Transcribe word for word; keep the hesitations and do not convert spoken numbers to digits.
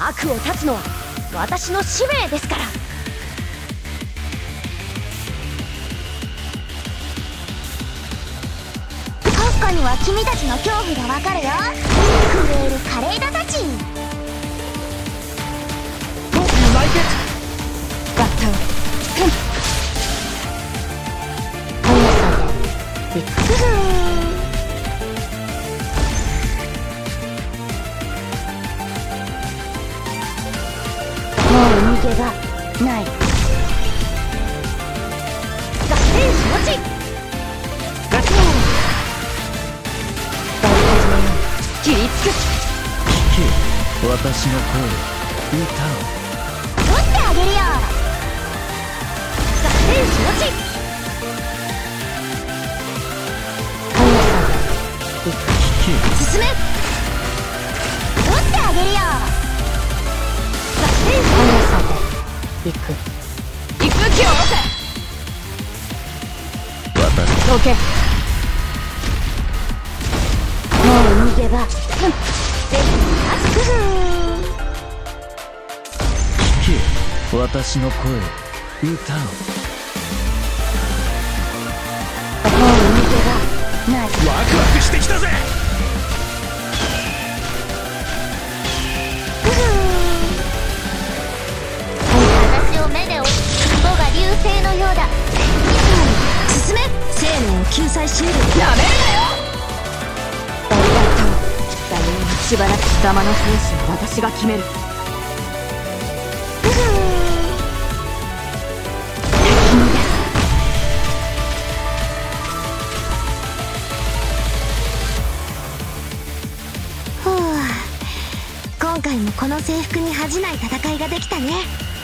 悪を断つのは私の使命ですから。 国家には君たちの恐怖がわかるよ。震える華麗だたち。 You like it? バッタン本屋さんでビッグふふん。 もう逃げ場ない。合点承知。ガチョン大始めよう。切りつく。 聞け私の声、歌を。 取ってあげるよ。 合点承知。本屋さんでビッグ聞け進め。取ってあげるよ。 本屋さんでビッグ息吹を下ろせ。 私どけ。もう逃げ場。うん。ぜひふふん。 聞け私の声、歌を。 もう逃げ場ない。 ワクワクしてきたぜ。 ふふん。私を目で追う。雲が流星のようだ。進め。 生命を救済シールド。やめるなよ。大バッタンだよ。しばらく貴様の生死は私が決める。 ふふん。 先に出す。 ふう。今回もこの制服に恥じない戦いができたね。